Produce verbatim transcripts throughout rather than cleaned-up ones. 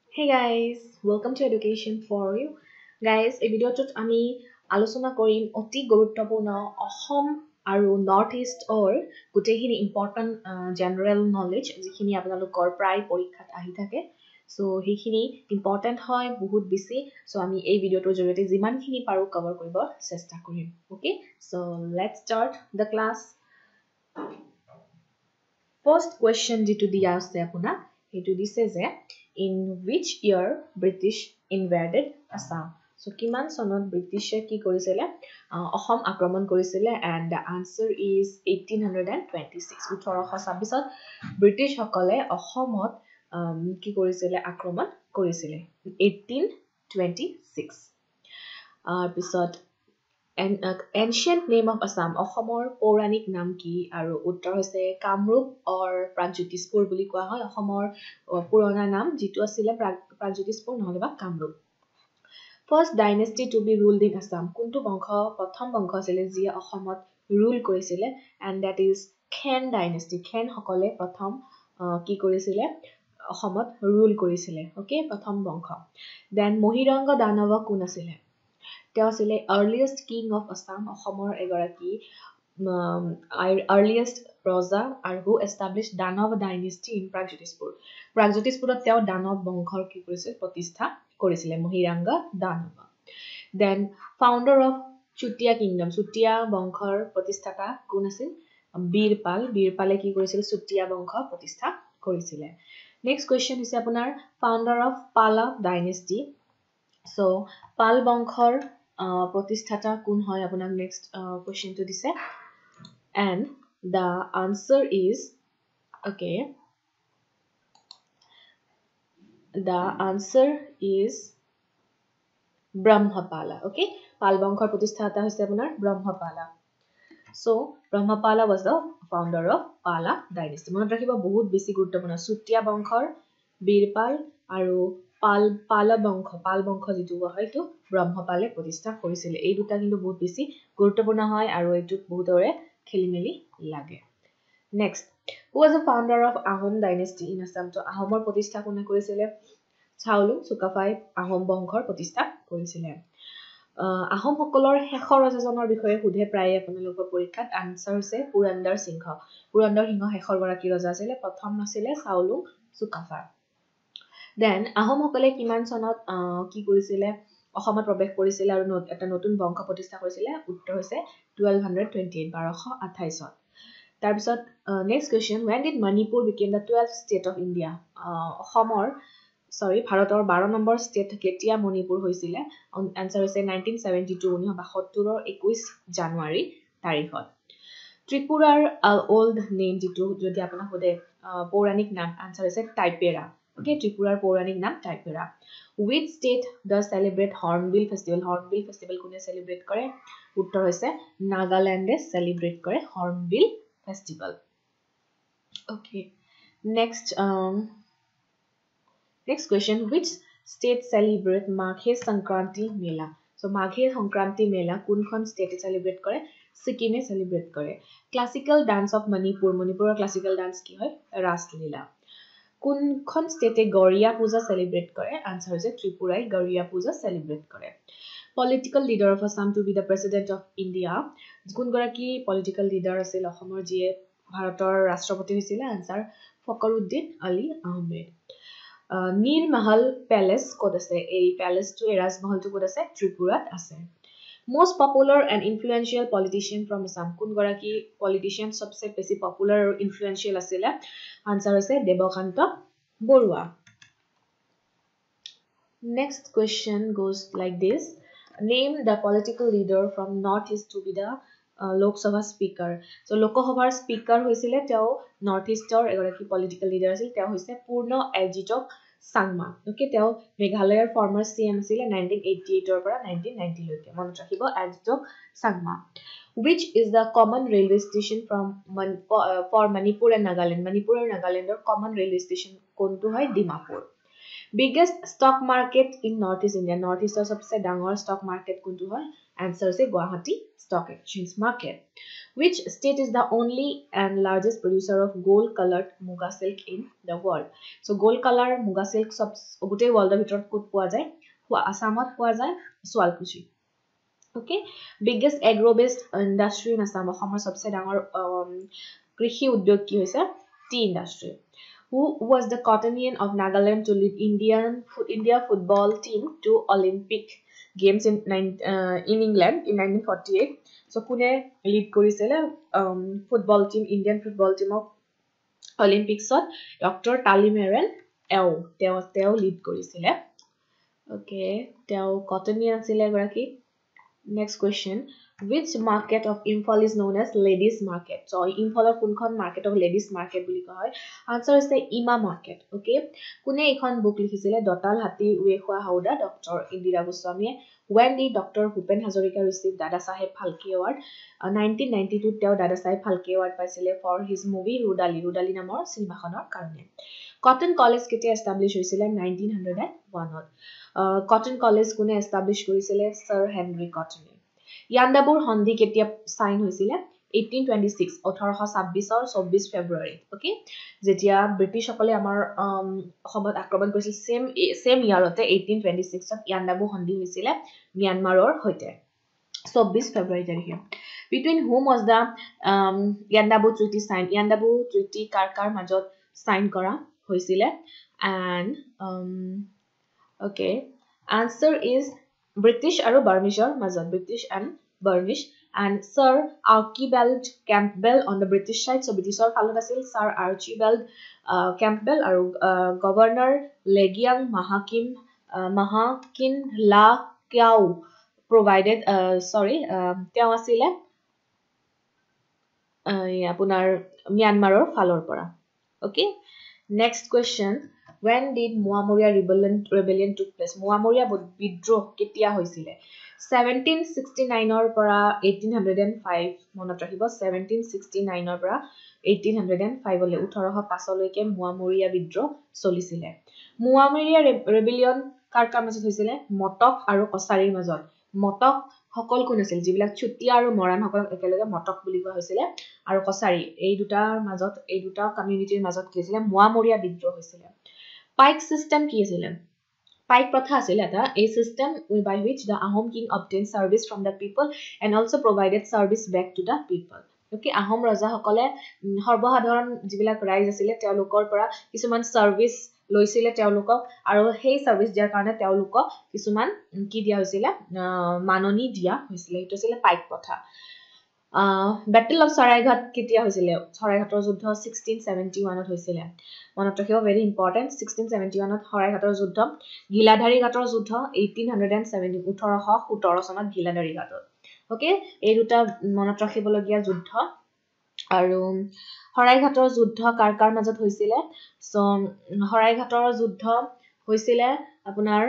Hey guys, welcome to Education for You. Guys, এই ভিডিঅ'টোত আমি আলোচনা কৰিম অতি গুৰুত্বপূৰ্ণ অসম আৰু নৰ্থ ইষ্টৰ গোটেইখিনি ইম্পৰ্টেণ্ট জেনেৰেল নলেজ যিখিনি আপোনালোকৰ প্ৰায় পৰীক্ষাত আহি থাকে সো সেইখিনি ইম্পৰ্টেণ্ট হয় বহুত বেছি সো আমি এই ভিডিঅ'টোৰ জৰিয়তে যিমানখিনি পাৰো কভাৰ কৰিব চেষ্টা কৰিম okay so let's start the class first question যিটো দিয়া আছে আপোনাক সেইটো দিছে যে in which year British invaded Assam so কিমান চনত ব্ৰিটিছে কি কৰিছিলে অসম আক্ৰমণ কৰিছিলে and the answer is eighteen twenty-six ওঠৰশ ছাব্বিছ ত ব্ৰিটিছ সকলে অসমত কি কৰিছিলে আক্ৰমণ কৰিছিলে eighteen twenty-six আৰ পিছত An uh, ancient name of Assam অসমৰ পৌৰাণিক নাম কি আৰু উত্তৰ হৈছে কামৰূপ অৰ প্ৰাগজ্যোতিষপুৰ বুলি কোৱা হয় অসমৰ পুৰণা নাম যিটো আছিল প্ৰাগজ্যোতিষপুৰ নহলে বা Kamrup First dynasty to be ruled in Assam কোনটো বংশ প্ৰথম বংশ আছিল যিয়ে অসমত ৰুল কৰিছিলে and that is Khen dynasty Khen সকলে প্ৰথম কি কৰিছিলে অসমত ৰুল কৰিছিলে ওকে প্ৰথম বংশ then মহিৰংগ দানৱ কোন আছিল তেওঁ আছিল earliest king of Assam অসমৰ এগৰাকী earliest ৰজা আৰু who established Danav dynasty in Pragjyotispur Pragjyotispuৰত তেওঁ দানৱ বংশৰ কি কৰিছিল প্ৰতিষ্ঠা কৰিছিলে মহিৰাংগা দানৱ then founder of Chutia kingdom Chutia বংশৰ প্ৰতিষ্ঠাতা কোন আছিল বীৰপাল বীৰপালে কি কৰিছিল Chutia বংশ প্ৰতিষ্ঠা কৰিছিলে next question হৈছে আপোনাৰ founder of Pala dynasty so পাল বংশৰ প্ৰতিষ্ঠাতা কোন হয় আপোনাক next question to দিছে and the answer is okay the answer is Brahmapala okay পাল বংশৰ প্ৰতিষ্ঠাতা হৈছে আপোনাৰ Brahmapala so Brahmapala was the founder of Pala dynasty মনত ৰাখিব বহুত বেছি গুৰুত্বপূৰ্ণ Chutia বংশৰ বীৰপাল আৰু পাল পালা বংশ পাল বংশ যেটো হয় তো ব্ৰহ্মপালে প্ৰতিষ্ঠা কৰিছিল এই দুটা কিন্তু বহুত বেছি গুৰুত্বপূৰ্ণ হয় আৰু এটুত বহুতৰে খেলিমেলি লাগে next who was the founder of Ahom dynasty in Assam তো আহোমৰ প্ৰতিষ্ঠা কোনে কৰিছিল চাউলুং চুকাফাই আহোম বংশৰ প্ৰতিষ্ঠা কৰিছিল আহোম সকলৰ শেষৰ ৰজাজনৰ বিষয়ে সুধে প্ৰায় আপোনালোকৰ পৰীক্ষাত আনসাৰ হৈছে পুৰন্দৰ সিংহ পুৰন্দৰ সিংহ শেষৰ গৰাকী ৰজা আছিল প্ৰথম আছিল চাউলুং চুকাফা Then আহোম সকলে কিমান চনত কি কৰিছিল অসমত প্ৰৱেশ কৰিছিল আৰু এটা নতুন বংশ প্ৰতিষ্ঠা কৰিছিল উত্তৰ হৈছে twelve twenty-eight বাৰশ আঠাইছ ত তাৰ পিছত next question when did Manipur became the twelfth state of India অসমৰ sorry ভাৰতৰ বাৰ নম্বৰ ষ্টেট কেতিয়া মণিপুৰ হৈছিল আনসাৰ হৈছে nineteen seventy-two ঊনৈছশ বাসত্তৰ ৰ একৈশ জানুৱাৰী তাৰিখত ত্ৰিপুৰাৰ old name যেটো যদি আপোনাক সুধে পৌৰাণিক নাম আনসাৰ হৈছে টাইপেৰা Okay, Tripurar পৌৰাণিক নাম টাইপেৰা Which state does celebrate Hornbill Festival? Hornbill Festival কোনে celebrate কৰে? উত্তৰ হৈছে নাগাল্যান্ডে celebrate কৰে Hornbill Festival. Okay. Next um next question which state celebrate Maghe Sankranti Mela? So Maghe Sankranti Mela কোনখন state celebrate কৰে? Sikkim celebrate কৰে. Classical dance of Manipur Manipurৰ classical dance কি হয়? Ras Leela. কোনখন ষ্টেটে গৰিয়া পূজা সেলিব্ৰেট কৰে answer হৈছে ত্ৰিপুৰাই গৰিয়া পূজা সেলিব্ৰেট কৰে political leader of Assam to be the president of India কোন গৰাকী পলিটিক্যাল লিডাৰ আছিল অসমৰ যিয়ে ভাৰতৰ ৰাষ্ট্ৰপতি হৈছিল আনসাৰ ফখৰুদ্দিন আলী আহমেদ নীৰ মহল প্যালেস ক'ত আছে এই প্যালেসটো এই ৰাজমহলটো ক'ত আছে ত্ৰিপুৰাত আছে most popular and influential politician from Assam কোন গৰাকী পলিটিশিয়ান সবচে বেছি পপুলাৰ আৰু ইনফ্লুয়েন্সিয়াল আছিল আনসাৰ হৈছে Debkanta Barua next question goes like this name the political leader from north east to be the uh, lok sabha speaker so lok sabhar speaker হৈছিল তেওঁ north ইষ্টৰ এগৰাকী পলিটিক্যাল লিডাৰ আছিল তেওঁ হৈছে পূৰ্ণ এজিটক Sangma okay তেওঁ মেঘালয়ৰ ফৰ্মাৰ সিএম আছিল nineteen eighty-eight ৰ পৰা nineteen ninety লৈকে মনত ৰাখিব এজিটক Sangma which is the common railway station from Man for, uh, for Manipur and Nagaland Manipur and Nagalandৰ common railway station কোনটো হয় Dimapur biggest stock market in north east India north east ৰ সবচে ডাঙৰ stock market কোনটো হয় Answer is Guwahati Stock Exchange Market. Which state is the only and largest producer of gold colored muga silk in the world? So gold color muga silk sab gote world er bhitor kot poa jay? Assamot poa jay Swalkuchi. Okay, biggest agro based industry in Assam Assam sabse dangor krishi udyog ki hoise tea industry. Who was the captain of Nagaland to lead Indian India football team to Olympic Games in uh, in England in nineteen forty-eight? So kune lead korisile um, football team Indian football team of Olympics ot Doctor Talimeren Eo teo teo lead korisile. Okay, teo captain asile goraki. Next question, which market of Imphal is known as ladies market? So Imphal kunkhon market of ladies market buli koa hoy. Answer is the Ima market. Okay, kune ekhon book likhisile Dotal Hati Uekhwa Hauda Doctor Indira Goswami. When did Doctor Bhupen Hazarika receive Dada Saheb Phalke Award? uh, nineteen ninety-two teo Dada Saheb Phalke Award paisile for his movie Rudali Rudali namor cinema khonor karone. Cotton College ketia establish hoisile nineteen oh one ot. Uh, Cotton College kune establish korisile Sir Henry Cotton. Yandabur Hondi ketia sign hoisile eighteen twenty-six eighteen twenty-six or twenty-four February. Okay, jetia British সকলে আমাৰ অসমত আক্ৰমণ কৰিছিল same same year ote eighteen twenty-six ত Yandabur Hondi হৈছিলে Myanmarৰ হৈতে twenty-four February তাৰিখে. Between whom was the um, Yandabur Treaty signed? Yandabur Treaty কাৰ কাৰ মাজত sign কৰা হৈছিলে? And um, okay, answer is British aru Burmese mazat, British and Burmese. And Sir Archibald Campbell on the British side, so British or falot asil Sir Archibald uh, Campbell aru uh, Governor Legiang Mahakim uh, Mahakin La Kiau provided uh, sorry uh, teo asile uh, apunar Myanmar or falor pora. Okay, next question, when did Muamoria rebellion rebellion took place? Muamoria bidroh ketia hoisile? seventeen sixty-nine or pora eighteen oh five monot rakhibo. seventeen sixty-nine or pora eighteen oh five ole eighteen oh five loike Muamoria bidroh solisile. Muamoria rebellion kar kar majot hoisile? Motok aru Kosarir majot. Motok সকল কোন আছিল যিবিলাক চুটিয়া আৰু মৰাণ সকল একেলগে মটক বুলি কোৱা হৈছিলে আৰু কছাৰী এই দুটাৰ মাজত এই দুটা কমিউনিটিৰ মাজত কি হৈছিলে মুৱামৰীয়া বিদ্ৰোহ হৈছিলে পাইক সিস্টেম কি আছিল পাইক প্ৰথা আছিল এটা এই system by which the Ahom king obtained service from the people and also provided service back to the people. Okay, Ahom raja সকলে সৰ্বসাধাৰণ যিবিলাক ৰাইজ আছিল তেওঁলোকৰ পৰা কিছুমান সাৰ্ভিস লৈছিলে তেওঁলোকক আৰু সেই সাৰ্ভিস দিয়াৰ কাৰণে তেওঁলোকক কিছুমান কি দিয়া হৈছিল মাননি দিয়া হৈছিল এটো আছিল পাইক প্ৰথা বেটেল অফ সৰাইঘাট কেতিয়া হৈছিল সৰাইঘাটৰ যুদ্ধ sixteen seventy-one ত হৈছিল মনত ৰাখিব ভেৰি ইম্পৰ্টেন্ট sixteen seventy-one ত সৰাইঘাটৰ যুদ্ধ গিলাধাৰী ঘাটৰ যুদ্ধ eighteen seventy eighteen seventeen চনত গিলাধাৰী ঘাটত ওকে এই দুটা মনত ৰাখিবলগীয়া যুদ্ধ আৰু হৰাইঘাটৰ যুদ্ধ কাৰ কাৰ মাজত হৈছিল সো হৰাইঘাটৰ যুদ্ধ হৈছিল আপোনাৰ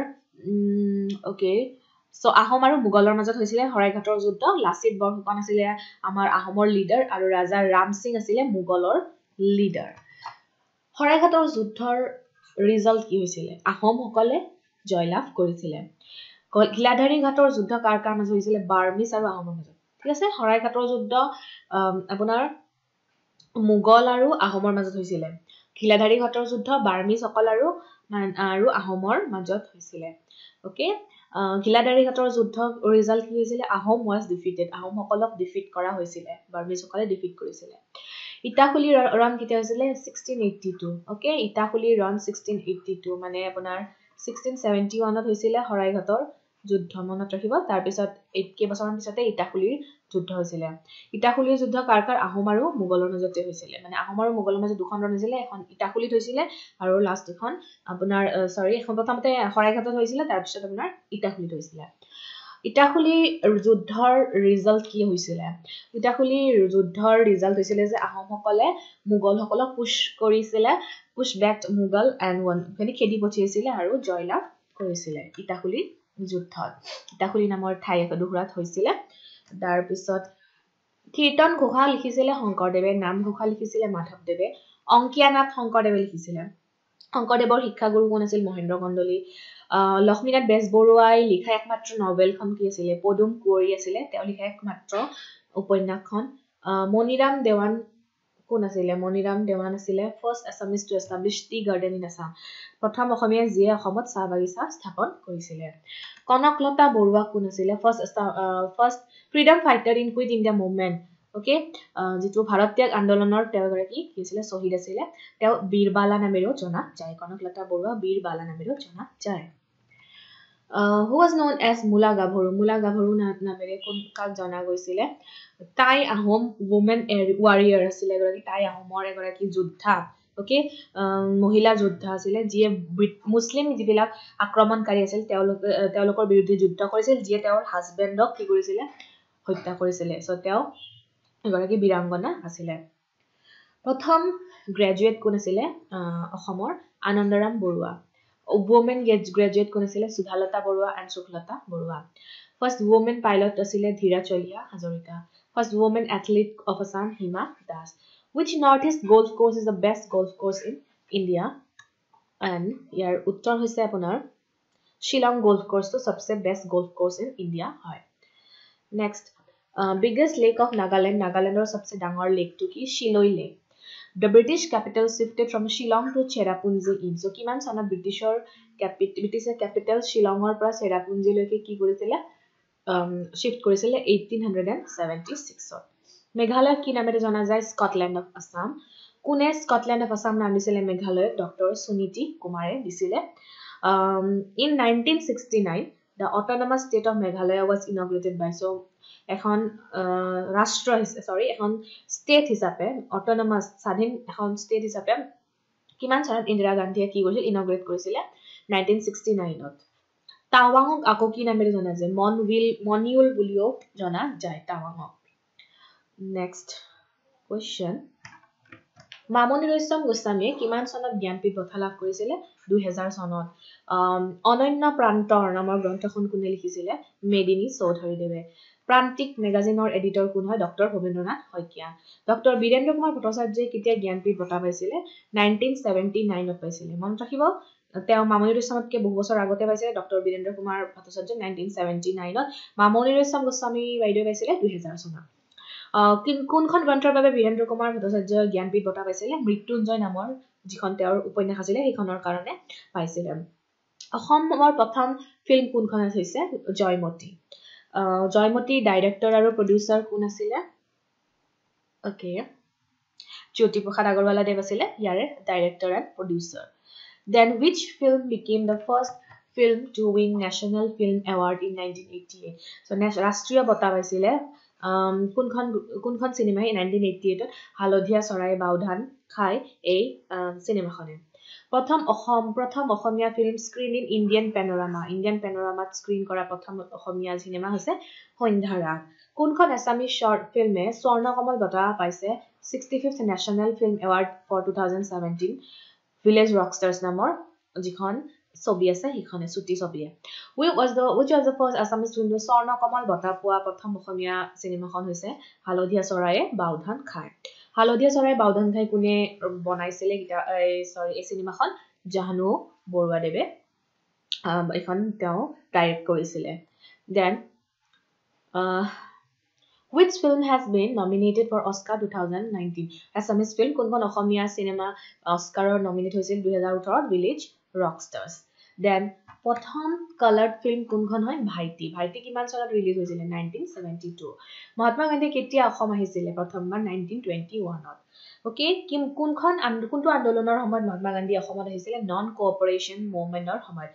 ওকে সো আহোম আৰু মুগলৰ মাজত হৈছিল হৰাইঘাটৰ যুদ্ধ লাচিত বৰফুকন আছিল আমাৰ আহোমৰ লিডাৰ আৰু ৰাজা ৰাম সিং আছিল মুগলৰ লিডাৰ হৰাইঘাটৰ যুদ্ধৰ ৰিজাল্ট কি হৈছিল আহোম সকলে জয়লাভ কৰিছিল গিলাধাৰী ঘাটৰ যুদ্ধ কাৰ কাৰ মাজত হৈছিল বাৰ্মিজ আৰু আহোমৰ মাজত ঠিক আছে হৰাইঘাটৰ যুদ্ধ আপোনাৰ মুগল আৰু আহোমৰ মাজত হৈছিল গিলাধাৰী ঘাটৰ যুদ্ধ বাৰ্মিজ সকল আৰু আৰু আহোমৰ মাজত হৈছিল ওকে গিলাধাৰী ঘাটৰ যুদ্ধ ৰিজাল্ট কি হৈছিল আহোম was defeated আহোম সকলক ডিফিট কৰা হৈছিল বাৰ্মিজ সকলে ডিফিট কৰিছিল ইটাখুলি ৰণ কেতিয়া হৈছিল sixteen eighty-two ওকে ইটাখুলি ৰণ sixteen eighty-two মানে আপোনাৰ sixteen seventy-one ত হৈছিল হৰাইঘাটৰ যুদ্ধ মনত ৰাখিব তাৰ পিছত এক বছৰৰ পিছতে ইটাখুলিৰ যুদ্ধ হৈছিল ইটাখুলিৰ যুদ্ধ কাৰ কাৰ আহোম আৰু মুগলৰ মাজতে হৈছিল মানে আহোম আৰু মুগলৰ মাজত দুখন ৰণ হৈছিল এখন ইটাখুলিত হৈছিল আৰু লাষ্ট এখন আপোনাৰ সৰি এখন প্ৰথমতে হৰাইঘাটত হৈছিল তাৰ পিছত আপোনাৰ ইটাখুলিত হৈছিল ইটাখুলি যুদ্ধৰ ৰিজাল্ট কি হৈছিল ইটাখুলিৰ যুদ্ধৰ ৰিজাল্ট হৈছিল যে আহোম সকলে মুগল সকলক পুশ কৰিছিল push back Mughal and one মানে খেদি পঠিয়াইছিল আৰু জয়লাভ কৰিছিল ইটাখুলি যুদ্ধত ইটাখুলি নামৰ ঠাই এডোখৰত হৈছিল তাৰ পিছত কীৰ্তন ঘোষা লিখিছিল শংকৰদেৱে নাম ঘোষা লিখিছিল মাধৱদেৱে অংকিয়ানাথ শংকৰদেৱে লিখিছিল শংকৰদেৱৰ শিক্ষাগুৰু কোন আছিল মহেন্দ্ৰ কন্দলী লক্ষ্মীনাথ বেজবৰুৱাই লিখা একমাত্ৰ নভেলখন কি আছিলে পদুম কুঁৱৰী আছিলে তেওঁ লিখা একমাত্ৰ উপন্যাসখন মণিৰাম দেৱান কোন আছিলে মণিৰাম দেৱান আছিলে first Assamese to establish tea garden in Assam প্ৰথম অসমীয়া যিয়ে অসমত চাহ বাগিচা স্থাপন কৰিছিলে কনকলতা বৰুৱা কোন আছিলে first first freedom fighter in quit India movement okay যেটো ভাৰত ত্যাগ আন্দোলনৰ তেওঁ এগৰাকী কি আছিলে শহীদ আছিলে তেওঁ বীৰবালা নামেৰেও জনা যায় কনকলতা বৰুৱা বীৰবালা নামেৰেও জনা যায় Uh, who was known as Mula Gabharu? Mula Gabharu নামেৰে কোন কাক জনা গৈছিলে তাই আহোম woman warrior আছিলে এগৰাকী তাই আহোমৰ এগৰাকী যোদ্ধা ওকে মহিলা যোদ্ধা আছিলে যিয়ে মুছলিম যিবিলাক আক্ৰমণকাৰী আছিল তেওঁলোক তেওঁলোকৰ বিৰুদ্ধে যুদ্ধ কৰিছিল যিয়ে তেওঁৰ হাজবেণ্ডক কি কৰিছিলে হত্যা কৰিছিলে সো তেওঁ এগৰাকী বীৰাংগনা আছিলে প্ৰথম গ্ৰেজুৱেট কোন আছিলে অসমৰ আনন্দৰাম বৰুৱা women graduate কোন আছিলে Sudhalata Barua and সুকলতা Barua first woman pilot আছিলে Dhira Chaliha Hazarika first woman athlete of Assam Hima Das which northeast golf course is the best golf course in India and ইয়াৰ উত্তৰ হৈছে আপোনাৰ শিলং golf course তো সবচে best golf course in India হয় next uh, biggest lake of Nagaland Nagalandৰ সবচে ডাঙৰ lake তো কি শিলই lake The British capital shifted from Shillong to Cherrapunji in. So, কিমান চনত ব্ৰিটিছৰ capital ব্ৰিটিছৰ capital শিলঙৰ পৰা চেৰাপুঞ্জি লৈকে কি কৰিছিলে শিফট কৰিছিলে eighteen seventy-six ত মেঘালয় কি নামেৰে জনা যায় স্কটল্যান্ড অফ আসাম কোনে স্কটল্যান্ড অফ আসাম নাম দিছিলে মেঘালয় ডক্টৰ সুনীতি কুমাৰে দিছিলে in nineteen sixty-nine the autonomous state of Meghalaya was inaugurated by so এখন ৰাষ্ট্ৰ সৰি এখন ষ্টেট হিচাপে অটোনমাস স্বাধীন এখন ষ্টেট হিচাপে কিমান চনত ইন্দিৰা গান্ধীয়ে কি কৰিছিল ইনগ্ৰেট কৰিছিল nineteen sixty-nine ত টাৱাংক আকৌ কি নামেৰে জনা যায় মনউইল মনিউল বুলিও জনা যায় টাৱাংক নেক্সট কোৱেশ্চন মামনি ৰয়ছম গোস্বামীয়ে কিমান চনত জ্ঞানপীঠ বঁটা লাভ কৰিছিল two thousand চনত অনন্য প্ৰান্তৰ নামৰ গ্ৰন্থখন কোনে লিখিছিলে মেদিনী চৌধুৰীদেৱে প্ৰান্তিক মেগাজিনৰ এডিটৰ কোন হয় ডক্টৰ ভবেন্দ্ৰনাথ শইকীয়া ডক্টৰ বীৰেন্দ্ৰ কুমাৰ ভট্টাচাৰ্যই কেতিয়া জ্ঞানপীঠ বঁটা পাইছিলে nineteen seventy-nine ত পাইছিলে মনত ৰাখিব তেওঁ মামনি ৰয়ছমতকে বহু বছৰ আগতে পাইছিলে doctor Birendra Kumar Bhattacharya nineteen seventy-nine ত মামনি ৰয়ছম গোস্বামী বাইদেউ পাইছিলে two thousand চনত কোনখন গ্ৰন্থৰ বাবে বীৰেন্দ্ৰ কুমাৰ ভট্টাচাৰ্য জ্ঞানপীঠ বঁটা পাইছিলে মৃত্যুঞ্জয় নামৰ যিখন তেওঁৰ উপন্যাস আছিলে সেইখনৰ কাৰণে পাইছিলে অসমৰ প্ৰথম ফিল্ম কোনখন হৈছে জয়মতী জয়মতী ডাইৰেক্টৰ আৰু প্ৰডিউচাৰ কোন আছিলে ওকে জ্যোতিপ্ৰসাদ আগৰৱালা দেৱ আছিলে ইয়াৰে director and producer then which film became the first film to win national film award in nineteen eighty-eight so ৰাষ্ট্ৰীয় বঁটা পাইছিলে um কোনখন কোনখন সিনেমা nineteen eighty-eight ত হালধীয়া চৰাই বাওধান খাই এই সিনেমাখনে প্ৰথম অসম প্ৰথম অসমীয়া film screen in Indian panorama Indian পেনোৰামাত স্ক্ৰিন কৰা প্ৰথম অসমীয়া সিনেমা হৈছে সন্ধ্যাৰাগ কোনখন আসামী শৰ্ট ফিল্মে স্বৰ্ণকমল বঁটা পাইছে sixty-fifth national film award for twenty seventeen village rockstars নামৰ যিখন ছবি আছে হিখনে ছুটি ছবিয়ে which was the which was the first Assamese film Swarnakamal বঁটা পোৱা প্ৰথম অসমীয়া সিনেমাখন হৈছে হালধীয়া চৰায়ে বাওধান খায় হালধীয়া চৰাই বাওধান খাই কোনে বনাইছিলে সৰি এই সিনেমাখন জাহ্নু বৰুৱাদেৱে এখন তেওঁ ডাইৰেক্ট কৰিছিলে then uh, which film has been nominated for Oscar twenty nineteen Assamese film কোনখন অসমীয়া সিনেমা অস্কাৰৰ নমিনেট হৈছিল two thousand eighteen village rockstars then প্ৰথম কালাৰ্ড ফিল্ম কোনখন হয় ভাইটি ভাইটি কিমান চনত ৰিলিজ হৈছিল nineteen seventy-two মহাত্মা গান্ধী কেতিয়া অসম আহিছিল প্ৰথমবাৰ nineteen twenty-one ত ওকে কিম কোনখন কোনটো আন্দোলনৰ সময়ত মহাত্মা গান্ধী অসমত আহিছিল নন কোঅপাৰেচন মুভমেন্টৰ সময়ত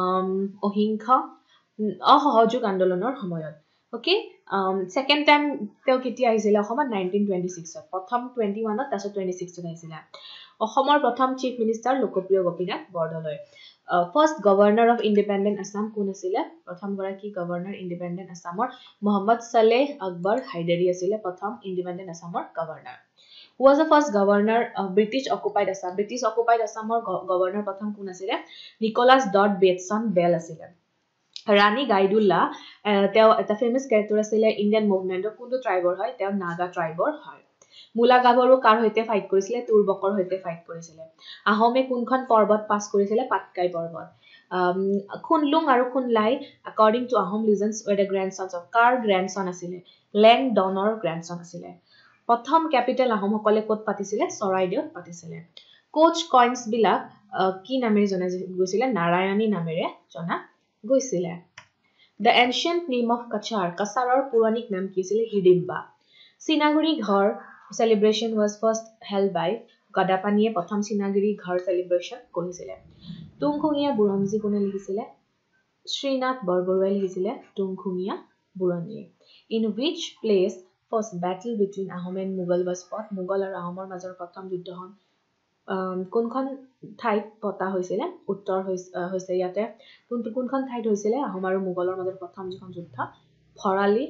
অহিংসা অসহযোগ আন্দোলনৰ সময়ত ওকে সেকেন্ড টাইম তেওঁ কেতিয়া আহিছিল অসমত nineteen twenty-six ত প্ৰথম twenty-one ত তাৰপিছত twenty-six ত আহিছিল অসমৰ প্ৰথম চিফ মিনিষ্টাৰ লোকপ্ৰিয় Gopinath Bordoloi first governor of independent Assam কোন আছিল প্ৰথম গৰাকী গভৰ্ণৰ ইণ্ডিপেণ্ডেন্ট আসামৰ মোহাম্মদ সালেহ আকবৰ হাইদাৰী আছিল প্ৰথম ইণ্ডিপেণ্ডেন্ট আসামৰ governor who was the first governor of British occupied Assam British occupied Assamৰ গভৰ্ণৰ প্ৰথম কোন আছিল নিকোলাস ডট বেটসন বেল আছিল ৰাণী গাইডুল্লা তেওঁ এটা ফেমাস ক্যাৰেক্টাৰ আছিল ইণ্ডিয়ান মুভমেন্টৰ কোনটো ট্ৰাইবৰ হয় তেওঁ নাগা ট্ৰাইবৰ হয় মুলা গাভৰু কাৰ হৈতে ফাইট কৰিছিল তুৰবকৰ হৈতে ফাইট কৰিছিল আহমে কোনখন পৰ্বত পাছ কৰিছিল পাটকাই পৰ্বত খুনলুং আৰু খুনলাই according to Ahom legends were the grandsons of car grandson আছিলে লেং ডনৰ grandson আছিলে প্ৰথম ক্যাপিটেল আহোমসকলে ক'ত পাতিছিলে চৰাইদেউত পাতিছিলে কোচ কইন্স বিলাক কি নামেৰে জনা গৈছিলে নাৰায়ণী নামেৰে জনা গৈছিলে The ancient name of Kachar, Kasarar Puranik নাম কি ছিল হিডিম্বা সিনাগুৰি ঘৰ celebration was first held by গদাপানীয়ে প্ৰথম সিনাগুৰি ঘৰ celebration কৰিছিলে তুংখুঙীয়া বুৰঞ্জী কোনে লিখিছিলে শ্ৰীনাথ বৰবৰুৱাই লিখিছিলে তুংখুঙীয়া বুৰঞ্জী in which place first battle between Ahom and Mughal was fought Mughal আৰু আহোমৰ মাজৰ প্ৰথম যুদ্ধখন কোনখন ঠাইত পতা হৈছিল উত্তৰ হৈছে ইয়াতে কোনটো কোনখন ঠাইত হৈছিল আহোম আৰু মুঘলৰ মাজৰ প্ৰথম যিখন যুদ্ধ ভৰালি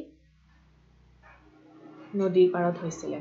নদীৰ পাৰত হৈছিল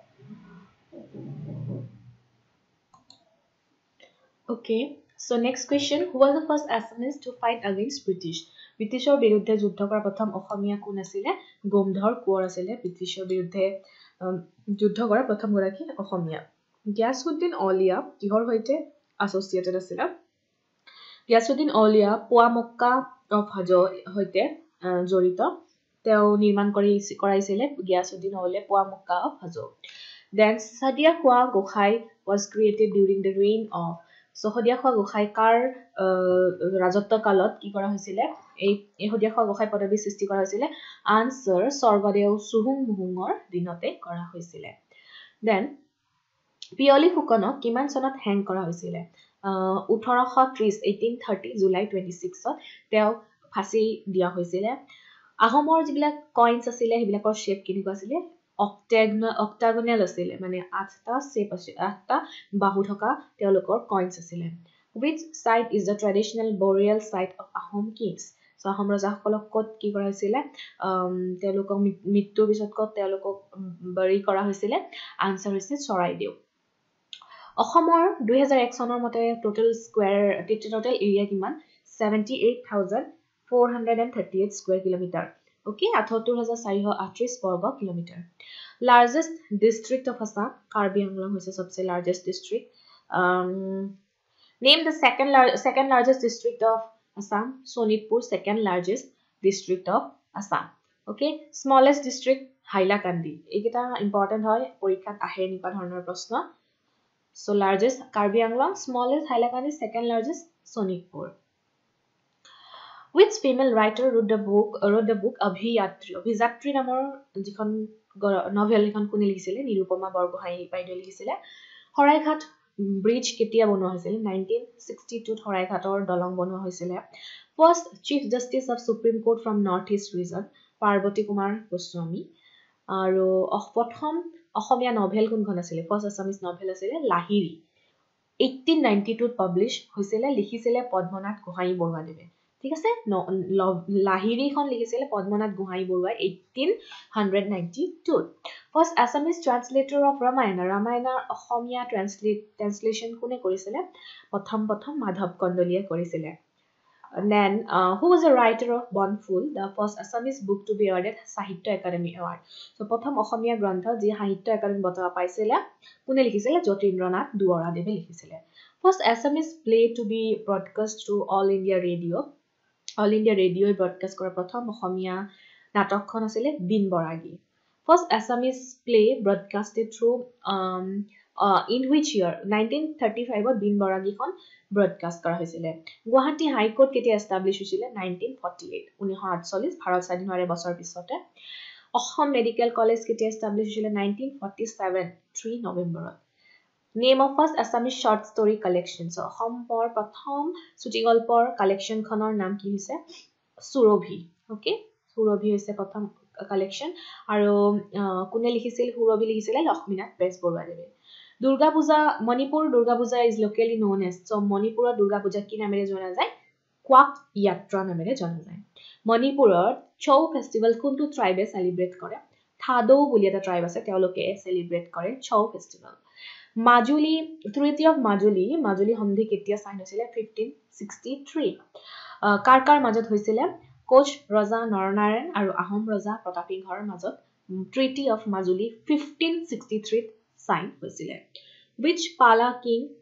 Okay, so next question, who was the first Assamese to fight against British? Britishৰ বিৰুদ্ধে যুদ্ধ কৰা প্ৰথম অসমীয়া কোন আছিল গোমধৰ কোঁৱৰ আছিল ব্ৰিটিছৰ বিৰুদ্ধে যুদ্ধ কৰা প্ৰথম গৰাকী অসমীয়া গিয়াসউদ্দিন অলিয়া কিহৰ হৈতে এছ'চিয়েটেড আছিল গিয়াসউদ্দিন অলিয়া পোৱামক্কা অফ হাজো হৈতে জড়িত তেওঁ নিৰ্মাণ কৰি কৰাইছিল Giyasuddin Auliya Poamakka of Hajo then Sadia Khua Gokhai was created during the reign of Sohodia Khua Gokhai কাৰ ৰাজত্ব কালত কি কৰা হৈছিল এই এহদিয়া খোৱা গোসাই পদবী সৃষ্টি কৰা হৈছিল আনসাৰ স্বৰ্গদেউ সুহুং মুহুঙৰ দিনতে কৰা হৈছিল দেন পিয়লি ফুকনক কিমান চনত হ্যাং কৰা হৈছিল ওঠৰশ ত্ৰিশ eighteen thirty জুলাই twenty-six ত তেওঁ ফাঁসি দিয়া হৈছিল আহোমৰ যিবিলাক কইন্স আছিল হেবিলাকৰ শেপ কেনেকুৱা আছিল octagonal octagonal আছিল মানে আঠটা শেপ আছিল আঠটা বাহু থকা তেওঁলোকৰ কইন্স আছিল which site is the traditional burial site of Ahom kings so Ahom ৰজাসকলক ক'ত কি কৰা হৈছিল তেওঁলোকক মৃত্যুৰ পিছত ক'ত তেওঁলোকক বৰি কৰা হৈছিল আনসাৰ হৈছে চৰাইদেউ অসমৰ two thousand one চনৰ মতে টোটাল স্কয়াৰ টোটাল এৰিয়া কিমান seventy-eight thousand four hundred thirty-eight square kilometre okay আঠসত্তৰ হাজাৰ চাৰিশ আঠত্ৰিশ বৰ্গ kilometre largest district of Assam Karbi Anglong হৈছে সবচে largest district um name the second lar- second largest district of Assam Sonitpur second largest district of Assam okay smallest district Hailakandi এইকেইটা important হয় পৰীক্ষাত আহে নিকা ধৰণৰ প্ৰশ্ন so largest Karbi Anglong smallest Hailakandi second largest Sonitpur which female writer wrote the book wrote the book Abhiyatri Abhijatri নামৰ যিখন novel এখন কোনে লিখিছিল নিৰুপমা বৰগোহাঁই বাইদেউ লিখিছিল হৰাইঘাট ব্ৰিজ কেতিয়া বনোৱা হৈছিল nineteen sixty-two ত হৰাইঘাটৰ দলং বনোৱা হৈছিল first chief justice of supreme court from north east region Parvati Kumar Goswami আৰু প্ৰথম অসমীয়া নভেল কোনখন আছিল first assamese novel আছিল লাহিৰি eighteen ninety-two ত পাবলিশ হৈছিল লিখিছিল পদ্মনাথ গোহাঁই বৰুৱাদেৱে ঠিক আছে লাহিৰিখন লিখিছিল পদ্মনাথ গোহাঁই বৰুৱাই eighteen ninety-two first Assamese translator of Ramayana Ramayana Asomiya translate translation কোনে কৰিছিল প্ৰথম প্ৰথম মাধৱ কন্দলিয়ে কৰিছিল then uh, who was a writer of Bonful the first Assamese book to be awarded Sahitya Academy Award so প্ৰথম অসমীয়া গ্ৰন্থ যি সাহিত্য একাডেমি বঁটা পাইছিল কোনে লিখিছিল জ্যোতিন্দ্ৰনাথ দুৱৰাদেৱে লিখিছিল first Assamese play to be broadcast through All India Radio All India Radio broadcast কৰা প্ৰথম অসমীয়া নাটকখন আছিল দিন বৰাগী first Assamese play broadcasted through um uh, in which year nineteen thirty-five ত দিন বৰাগীখন broadcast কৰা হৈছিল গুৱাহাটী হাই কোৰ্ট কেতিয়া এষ্টাবলিশ হৈছিল nineteen forty-eight nineteen forty-eight Bharat স্বাধীন হোৱাৰ বছৰ পিছতে অসম মেডিকেল কলেজ কেতিয়া এষ্টাবলিশ হৈছিল nineteen forty-seven three নৱেম্বৰত name of first Assamese short story collection so অসমৰ প্ৰথম চুটি গল্পৰ কালেকশন খনৰ নাম কি হৈছে সুৰভি okay সুৰভি হৈছে প্ৰথম কালেকশন আৰু কোনে লিখিছিল সুৰভি লিখিছিল Lakshminath বেজবৰুৱাদেৱে Durga Puja Manipur Durga Puja is locally known as so মণিপুৰৰ দুৰ্গা পূজা কি নামেৰে জনা যায় কোৱাক যাত্ৰা নামেৰে জনা যায় মণিপুৰৰ ছৌ ফেষ্টিভেল কোনটো ট্ৰাইবে সেলিব্ৰেট কৰে থাদৌ বুলি এটা ট্ৰাইব আছে তেওঁলোকে সেলিব্ৰেট কৰে Chhau festival Majuli Treaty of Majuli Majuli সন্ধি কেতিয়া সাইন হৈছিল fifteen sixty-three কাৰ কাৰ মাজত হৈছিল কোচ ৰজা নৰনাৰায়ণ আৰু আহোম ৰজা প্ৰতাপসিংহৰ মাজত Treaty of Majuli fifteen sixty-three ত সাইন হৈছিল which Pala king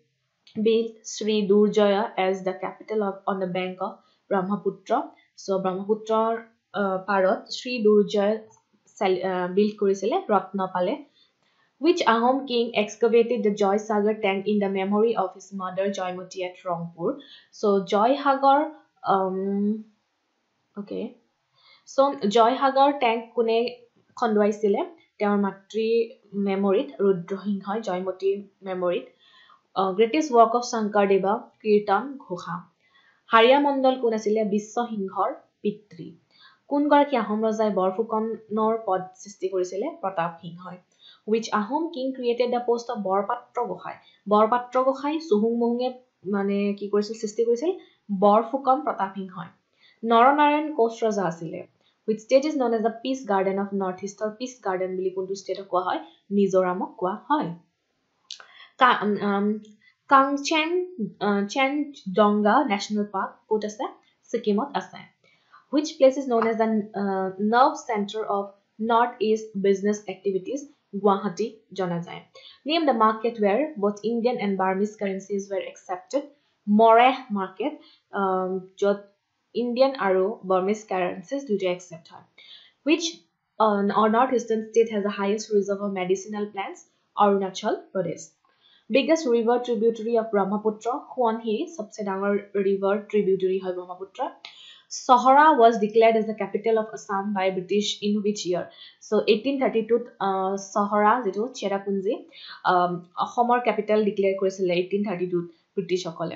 built Sri Durjaya as the capital of on the bank of Brahmaputra. So Brahmaputra uh, Parot Sri Durjaya uh, built Kurisile Ratnapale, which Ahom king excavated the Joy Sagar tank in the memory of his mother Joymati at Rangpur. So Joy Hagar, um, okay. So Joy Hagar tank kune khondwaisile তেওঁৰ মাতৃ মেমৰিত ৰুদ্ৰসিংহই জয়মতীৰ মেমৰিত Uh, greatest work of Shankardeva, Kirtan Ghosha. Harya Mandal কোন আছিলে বিশ্ব সিংহৰ পিতৃ কোন গৰাকী আহোম ৰজাই বৰফুকনৰ পদ সৃষ্টি কৰিছিলে প্ৰতাপ সিংহই which Ahom king created the post of Borpatra গোসাই বৰপাত্ৰ গোসাই সুহুং মহুঙে মানে কি কৰিছিল সৃষ্টি কৰিছিল বৰফুকন প্ৰতাপ সিংহই নৰনাৰায়ণ কোচ ৰজা আছিলে which state is known as the peace garden of north east or peace garden বুলি কোনটো ষ্টেটক কোৱা হয় মিজোৰামক কোৱা হয় Um, Kangchen uh, Chendonga National Park, ক'ত আছে Sikimot আছে which place is known as the uh, nerve center of northeast business activities Guwahati জনা যায় name the market where both Indian and Burmese currencies were accepted Moreh market um, য'ত Indian আৰু Burmese currencies দুটা accept হয় which uh, our northeastern state has the highest reserve of medicinal plants Arunachal Pradesh biggest river tributary of Brahmaputra Huanhe सबसे डांगर river tributary है Brahmaputra Sohara was declared as the capital of Assam by British in which year so eighteen thirty-two uh, Sohara যেটো Cherrapunji um অসমৰ capital declare কৰিছিল eighteen thirty-two British সকলে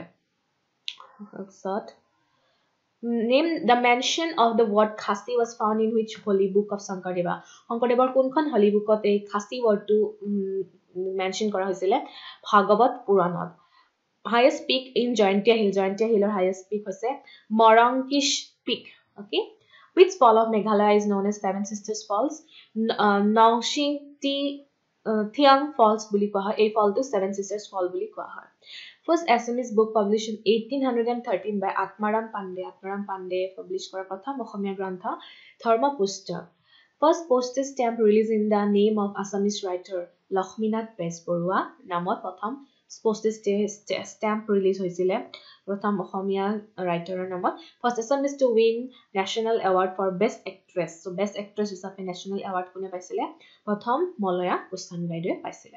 তাৰপিছত Name the mention of the word Khasi was found in which holy book of Shankardeva Shankardevar কোনখন holy bookত এই খাসি wordটো mention কৰা হৈছিলে ভাগৱত পুৰাণত highest peak in Jayantia Hill Jayantia Hillৰ highest peak হৈছে Morankish peak okay which fall of Meghalaya is known as Seven Sisters Falls Nongshing Ti Thiang Falls বুলি কোৱা হয় এই ফলটো Seven Sisters Fall বুলি কোৱা হয় First Assamese book published in eighteen thirteen by Atmaram Pandey Atmaram Pandey published কৰা প্ৰথম অসমীয়া গ্ৰন্থ ধৰ্মপুস্তক First postage stamp released in the name of Assamese writer Lakshminath Besbarua নামত প্ৰথম postage stamp release হৈছিলে প্ৰথম অসমীয়া writer নামত First Assamese to win national award for best actress so best actress হিচাপে national award কোনে পাইছিলে প্ৰথম মলয়া গোস্বামী বাইদেৱে পাইছিলে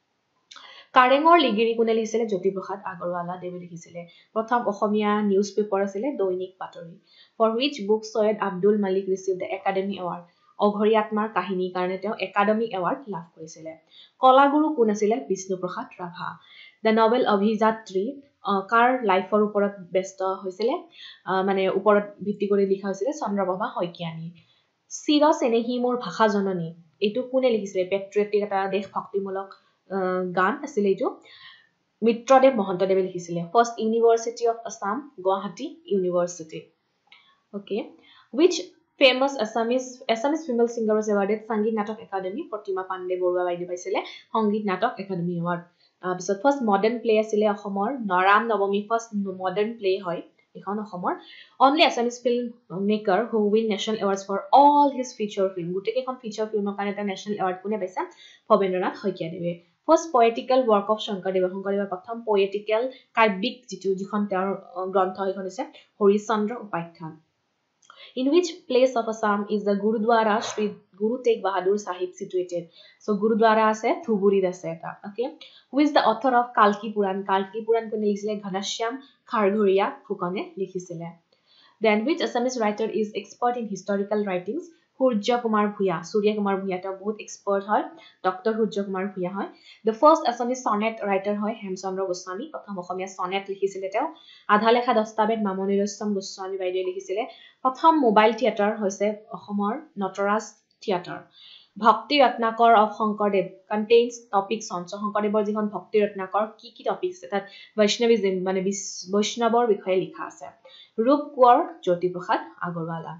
কাৰেঙৰ লিগিৰি কোনে লিখিছিলে জ্যোতিপ্ৰসাদ আগৰৱালা দেৱে লিখিছিলে প্ৰথম অসমীয়া নিউজ পেপাৰ আছিলে দৈনিক বাতৰি for which book Syed Abdul Malik received the Academy Award অঘৰী আত্মাৰ কাহিনীৰ কাৰণে তেওঁ একাডেমি এৱাৰ্ড লাভ কৰিছিলে কলাগুৰু কোন আছিল বিষ্ণুপ্ৰসাদ ৰাভা দ্য নভেল অভিযাত্ৰী কাৰ লাইফৰ ওপৰত ব্যস্ত হৈছিলে মানে ওপৰত ভিত্তি কৰি লিখা হৈছিলে চন্দ্ৰপ্ৰভা শইকীয়ানী চিৰ চেনেহী মোৰ ভাষা জননী এটো কোনে লিখিছিলে পেট্ৰিয়টিক এটা দেশভক্তিমূলক গান আছিল এটো মিত্ৰদেৱ মহন্তদেৱে লিখিছিলে first university of Assam Guwahati university okay which famous Assamese Assamese female singer was awarded Sangeet Natak Academy Pratima Pandey Borua বাইদেউ পাইছিলে Sangeet Natak Academy Award তাৰপিছত ফাৰ্ষ্ট মডাৰ্ন প্লে আছিলে অসমৰ নৰাম নৱমী ফাৰ্ষ্ট মডাৰ্ন প্লে হয় এখন অসমৰ only Assamese film maker who win national awards for all his feature film গুটেই এখন feature filmৰ কাৰণে এটা national award কোনে পাইছে ভবেন্দ্ৰনাথ শইকীয়া দেৱে first poetical work of Sankardev শংকৰদেৱৰ প্ৰথম poetical কাব্যিক যিটো যিখন তেওঁৰ গ্ৰন্থ এখন আছে হৰিচন্দ্ৰ উপাখ্যান In which place of Assam is the Gurudwara Sri Guru Tegh Bahadur Sahib situated? So Gurudwara ase Thuburid ase eta. Okay. Who is the author of Kalki Puran? Kalki Puran kone likhile Ghanashyam Kharghoria Phukane likhisile. Then which Assamese writer is expert in historical writings? Surya Kumar Bhuya. Surya Kumar Bhuya ta bahut expert hoy. Doctor Surya Kumar Bhuya hoy. The first Assamese sonnet writer hoy Hemchandra Goswami. Prothom Assamia sonnet likhisile teo. Adha lekha dastabed Mamoni Rossam Goswami বাইদেৱে লিখিছিলে প্ৰথম mobile theatre হৈছে অসমৰ Nataraj theatre Bhakti Ratnakar of Sankardev contains topics on শংকৰদেৱৰ যিখন ভক্তি ৰত্নাকৰ কি কি টপিকস তাত বৈষ্ণৱিজম মানে বৈষ্ণৱৰ বিষয়ে লিখা আছে ৰূপ Konwar Jyotiprasad Agarwala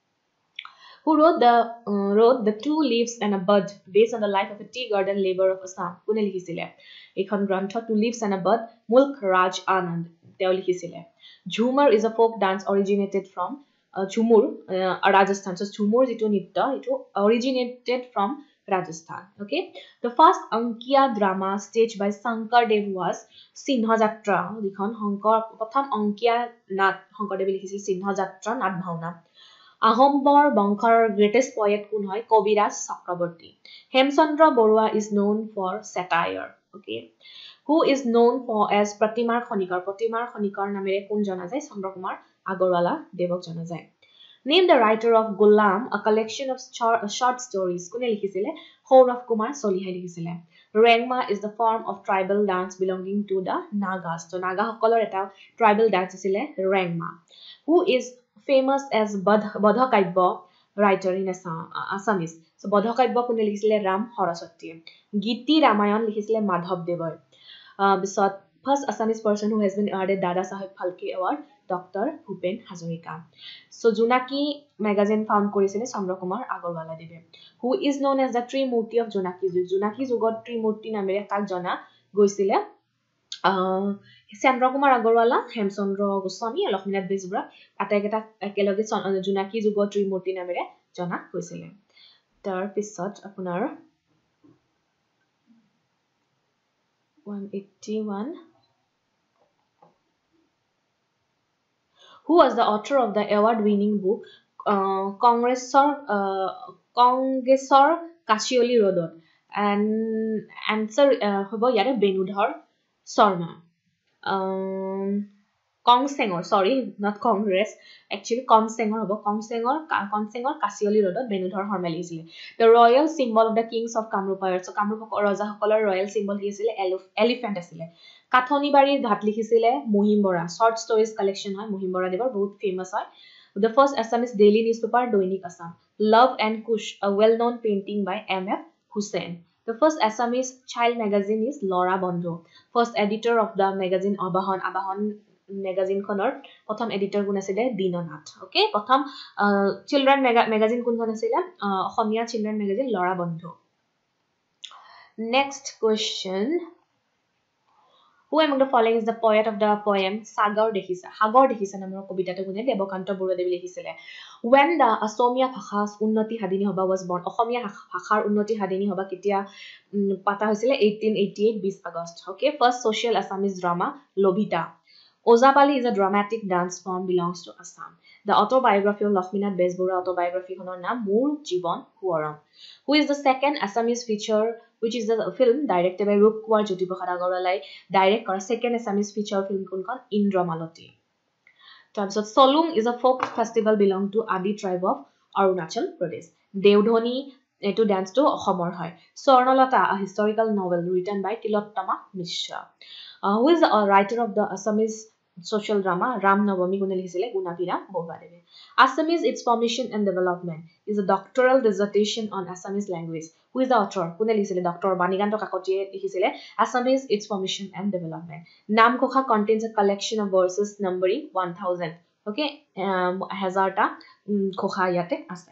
who wrote the uh, wrote the two leaves and a bud based on the life of a tea garden laborer of Assam কোনে লিখিছিলে এইখন গ্ৰন্থ two leaves and a bud মুল্ক ৰাজ আনন্দ তেওঁ লিখিছিলে ঝুমাৰ is a folk dance originated from uh, Jhumur uh, Rajasthan so Jhumur যিটো নৃত্য এটো originated from Rajasthan. Okay, the first Ankiya drama staged by Shankar Dev was Sinha Jatra. Dikhon Shankar prothom Ankiya Nath Shankar Dev likhise Sinha Jatra Nath Bhauna. Ahombor Bangkhar greatest poet kun hoy Kaviraj Chakraborty. Hemchandra Barua is known for satire. Okay, who is known for as Pratimar Khonikar. Pratimar Khonikar namere kun jana jay Chandra Kumar Agarwala Devok jana jay. Name the writer of Gulam, a collection of short stories. Kune likhisile? Saurav Kumar Solihai likhisile. Rengma is the form of tribal dance belonging to the Nagas. So Naga hokolor eta tribal dance isile Rengma. Who is famous as Bodha Kaibya writer in Assamese? So Bodha Kaibya kune likhisile Ram Saraswati. Giti Ramayan likhisile Madhav Devoy. Uh, bisot first Assamese person who has been awarded Dada Saheb Phalke Award, Doctor Bhupen Hazarika. So Junaki magazine found korisile Chandra Kumar Agarwala Debe. Who is known as the Trimurti of Junaki Jug. Junaki Jugot Trimurti namere tak jana goisile uh, Chandra Kumar Agarwala, Hemchandra Goswami, Lakshminath Bezbura ataketa ekeloge Junaki Jugot Trimurti namere jana goisile. Tar pisot apunar one eighty-one. Who was the author of the award-winning book uh, Congressor uh, Congressor Kashioli Rodot? And answer hobo yare Benudhar Sharma. Um, Kongsengor, sorry, not Congress. Actually, Kongsengor hobo Kongsengor Kongsengor Kashioli Rodot Benudhar Sharma lisile. The royal symbol of the kings of Kamrup. So Kamrup Raja hokolar royal symbol hisile elephant asile. Kathoni Barir Ghat likhisile Mohim Bora. Short stories collection hoy Mohim Bora Devar bahut famous hoy. The first Assamese daily newspaper Doinik Assam. Love and Kush, a well-known painting by M F Hussain. The first Assamese child magazine is Lora Bondho. First editor of the magazine Abahan. Abahan magazine khonor prothom editor gun asile Dinonath. Okay, prothom uh, children maga magazine kun kon asile uh, Khomia children magazine Lora Bondho. Next question. Who among the following is the poet of the poem Sagar Dekhisa? Hagar Dekhisa namor kobita to gune Debokanta Borudevi likhisile. When the Asomia Bhashas Unnati Hadini Hoba was born, Asomia Bhashar Unnati Hadini Hoba ketia pata hoisile eighteen eighty-eight twenty August. Okay, first social Assamese drama Lobita. Ozapali is a dramatic dance form belongs to Assam. The autobiography of Lakshminath Bezbura autobiography honor naam Moor Jibon Huaram. Who is the second Assamese feature, which is the film directed by Rupkumar Jyotiprasad Agarwalai, direct kora second Assamese feature film konkon Indra Malati. Tabsot Solung is a folk festival belong to Adi tribe of Arunachal Pradesh. Deodhoni to dance to Ahomor hoy. Swarnalata, a historical novel written by Tilottama Mishra. Uh, who is the uh, writer of the Assamese social drama Ram Navami kune likhisile Gunavira Borwadebe. Assamese, its formation and development is a doctoral dissertation on Assamese language. Who is the author? Kune likhisile Doctor Banikanto Kakotiye likhisile Assamese, its formation and development. Namkokha contains a collection of verses numbering one thousand. Okay, um, hazarta um, kokha yate ase.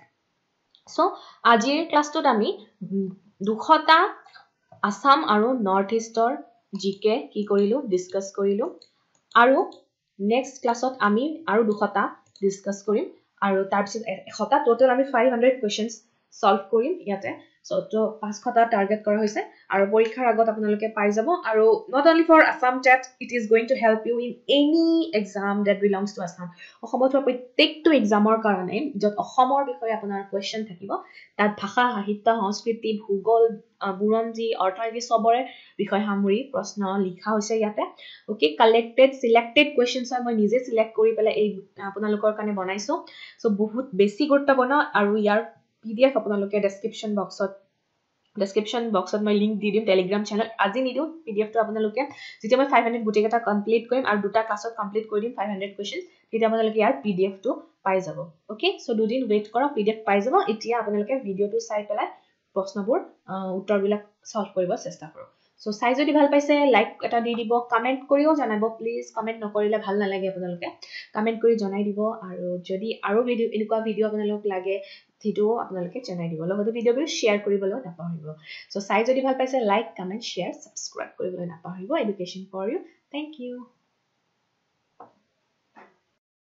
So ajir class to ami dukhota Assam aru North Eastor G K ki korilu discuss korilu aru next classot ami aru dukhota discuss korim aru tar pisot khota total ami five hundred questions solve korim yate. So to pass khota target kora hoise aru porikhar agot apnaloke pai jabo aru not only for Assam T E T, it is going to help you in any exam that belongs to Assam. Ohomot protek to examor karone jot ohomor bikhoye apunar question thakibo tat bhasha sahitya sanskriti bhugol buronji orthodoxy sobore bikhoy hamuri proshno likha hoise yate. Okay, collected selected questions are moi nije select kori pele ei apunalokor kane banaiso. So bahut besi gurutopurno aru yar P D F আপোনালোকে description boxত description boxত মই link দি দিম telegram channel আজি নিদিও P D F তো আপোনালোকে যেতিয়া মই five hundred গুটেকেটা complete কৰিম আৰু দুটা ক্লাছত কমপ্লিট কৰি দিম five hundred questions তেতিয়া আপোনালোকে ইয়াৰ P D F তো পাই যাব ওকে সো দুদিন ওয়েট কৰা P D F পাই যাব এতিয়া আপোনালোকে ভিডিওটো চাই পেলাই প্ৰশ্নবোৰ উত্তৰবিলাক সলভ কৰিব চেষ্টা কৰক সো চাই যদি ভাল পাইছে লাইক এটা দি দিব কমেন্ট কৰিও জনাব প্লিজ কমেন্ট নকৰিলে ভাল নালাগে আপোনালোকে কমেন্ট কৰি জনাই দিব আৰু যদি আৰু ভিডিও এনেকুৱা ভিডিও আপোনালোক লাগে ভিডিও আপোনালোকে জনাই দিব লগতে ভিডিওবোৰ শেয়াৰ কৰিবলৈ নাপাহৰিব সো চাই যদি ভাল পাইছে লাইক কমেন্ট শেয়াৰ সাবস্ক্ৰাইব কৰিবলৈ নাপাহৰিব education for you thank U